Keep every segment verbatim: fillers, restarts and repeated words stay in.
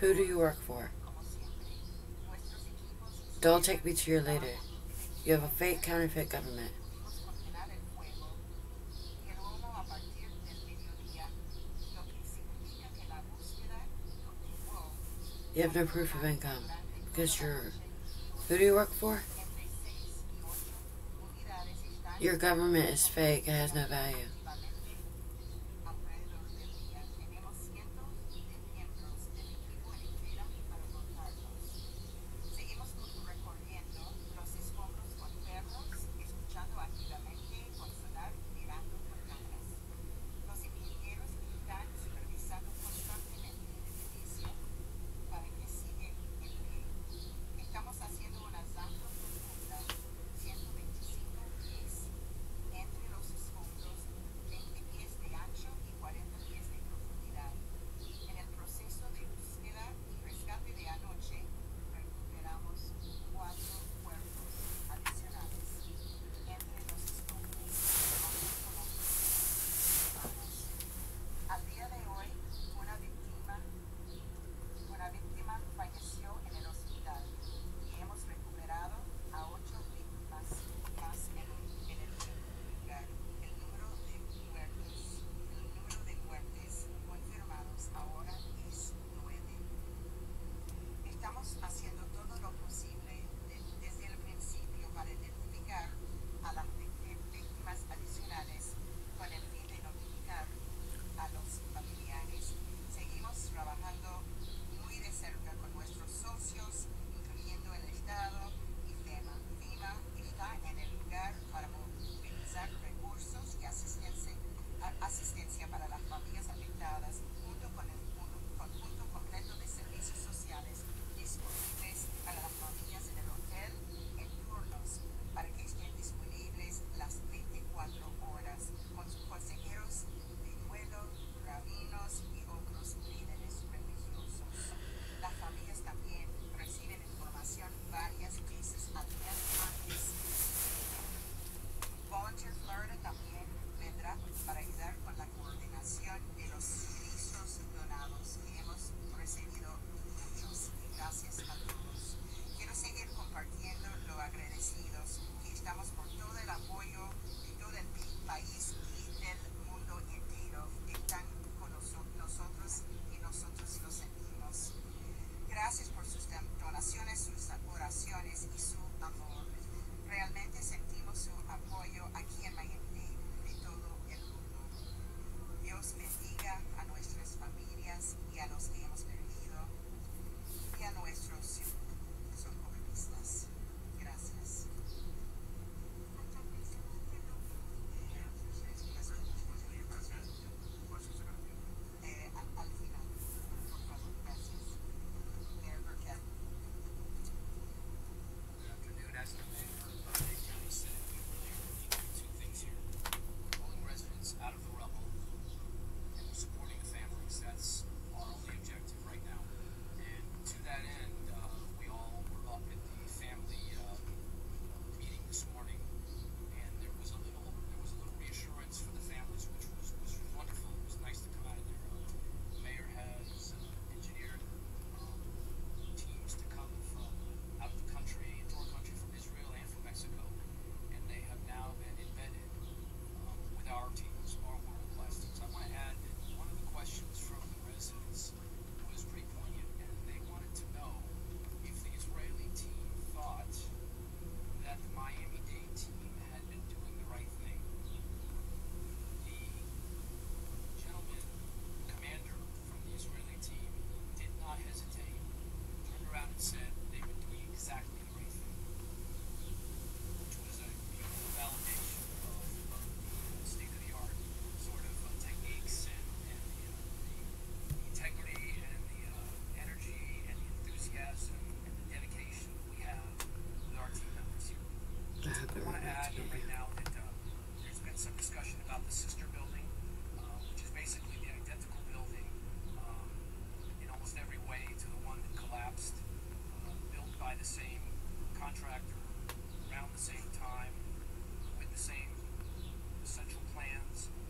Who do you work for? Don't take me to your later. You have a fake, counterfeit government. You have no proof of income because you're... Who do you work for? Your government is fake. It has no value.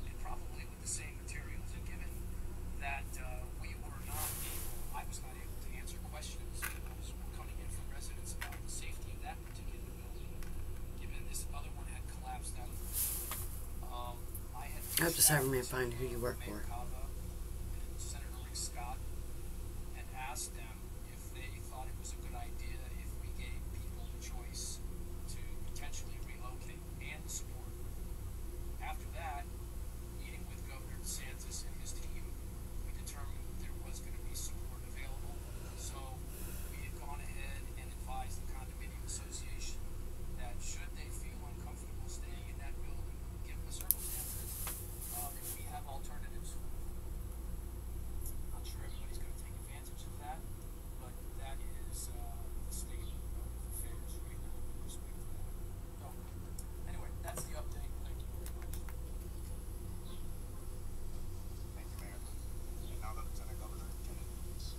that uh, we were not able, I was not able to I hope the Cybermen find who you work for. And asked them if they thought it was a good idea if we gave people the choice to potentially relocate and support. After that, meeting with Governor DeSantis and his team, we determined that there was going to be support available. So we had gone ahead and advised the condominium association that should they feel uncomfortable staying in that building, given the circumstances, uh, that we have alternatives. Not sure everybody's going to take advantage of that, but that is uh, the state of affairs right now with respect to that. So, anyway, that's the update. Thank you very much. Thank you, Mayor. And now the Lieutenant Governor, Kenneth Lewis.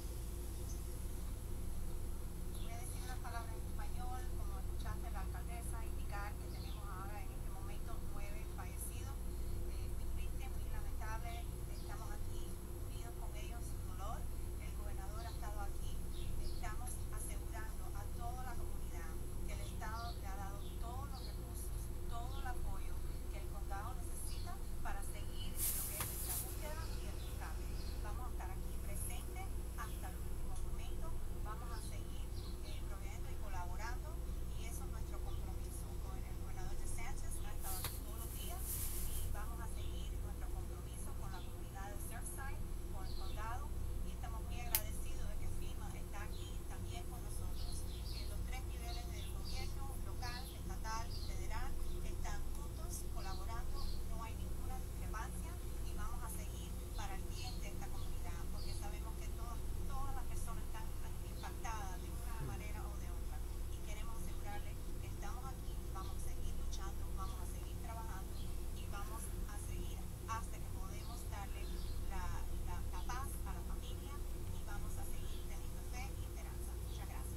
Voy a decir unas palabras en español, como escuchaste a la alcaldesa indicar que tenemos ahora en este momento nueve fallecidos. Eh, muy triste, muy lamentable, estamos aquí unidos con ellos en su dolor. El gobernador ha estado aquí, estamos asegurando a toda la comunidad que el Estado le ha dado todos los recursos, todo el apoyo que el condado necesita para seguir lo que es nuestra búsqueda y el rescate. Vamos a estar aquí presentes hasta el último momento, vamos a seguir eh, proveyendo y colaborando, y eso es nuestro compromiso con el gobernador DeSantis. Ha estado aquí todos los días y vamos a seguir nuestro compromiso con la comunidad de Surfside, con el condado, y estamos muy agradecidos de que FEMA está aquí también con nosotros. Eh, los tres niveles del gobierno, local, estatal y federal, están juntos colaborando, no hay ninguna discrepancia y vamos a seguir para el bien de esta comunidad, porque sabemos que todas, todas las personas están impactadas de una manera o de otra, y queremos asegurarles que estamos aquí, vamos a seguir luchando, vamos a seguir trabajando y vamos a seguir hasta que podemos darle la, la, la paz a la familia, y vamos a seguir teniendo fe y esperanza. Muchas gracias.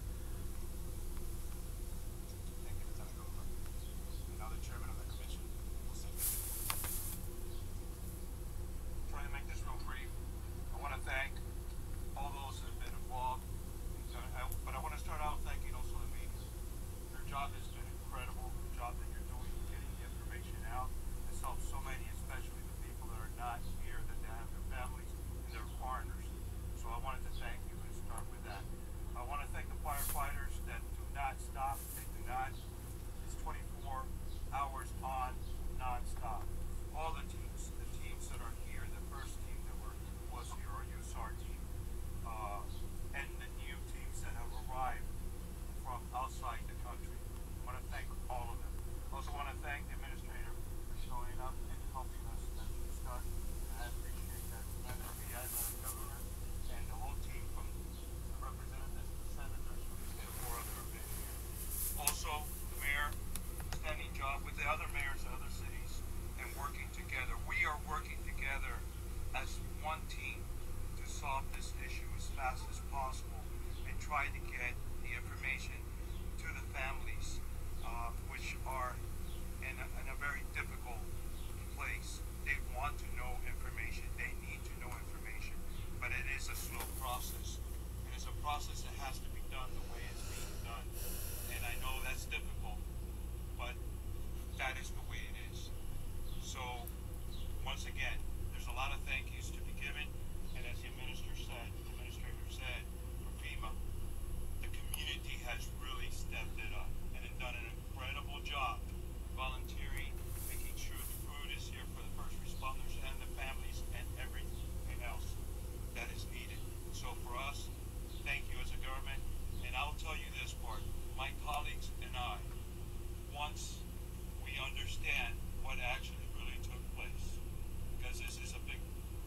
Thank you, Lieutenant Governor. And now the Chairman of the Commission will say his report. Trying to make this real brief. I want to thank all those that have been involved. So I- But I want to start out thanking also the media. Your job has been incredible. The job that you're doing, getting the information out. It's helped so many, especially the people that are not here, that they have their families and they're foreigners. So I wanted to thank you and start with that. I want to thank the firefighters that do not stop. They do not. It's twenty-four hours on, non-stop. All the teams, the teams that are here, the first team that were was here, our U S A R team, uh, and the new teams that have arrived from outside the country. I want to thank all of them. I also want to thank the administrator for showing up and helping us at the start. I appreciate that tremendously as a governor and the whole team from the representatives, the senators from the state of Florida that have been here. Also, the mayor, standing job with the other mayors of other cities and working together. We are working together as one team to solve this issue as fast as possible and try to get the information to the families, uh, which are in a, in a very difficult place. They want to know information. They need to know information. But it is a slow process. And it's a process that has to be done the way it's being done. And I know that's difficult, but that is the way it is. So, once again, there's a lot of thank yous to be given. And as the minister said, the administrator said, for FEMA, the community has really stepped it up and have done an incredible job volunteering, making sure the food is here for the first responders and the families and everything else that is needed. So for us, thank you as a government. And I'll tell you this part, my colleagues and I, once we understand what actually really took place, because this is a big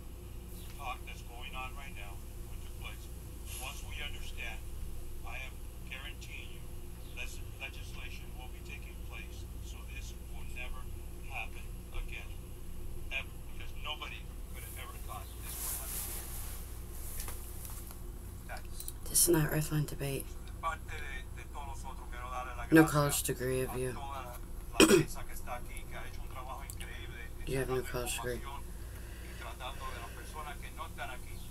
talk that's going on right now, what took place. Once we understand, I am guaranteeing you, les- legislation will be taking place, so this will never happen again, ever, because nobody could have ever thought this would happen again. That's This is not Earthline debate. parte de, de todos nosotros. Quiero darle la No gracia college degree of a you. toda la prensa que está aquí, que ha hecho un trabajo increíble You have no sacando college degree. información y tratando de las personas que no están aquí